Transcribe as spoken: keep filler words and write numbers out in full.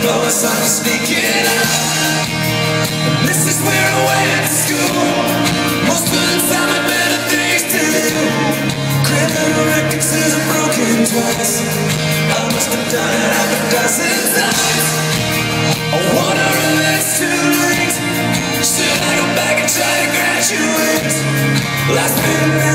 I started sneaking out. And this is where I went to school. Most of the time I had better things to do. Criminal record says I'm broken twice. I must have done it half a dozen times. I wonder if it's too late. Should I go back and try to graduate? Well, I spent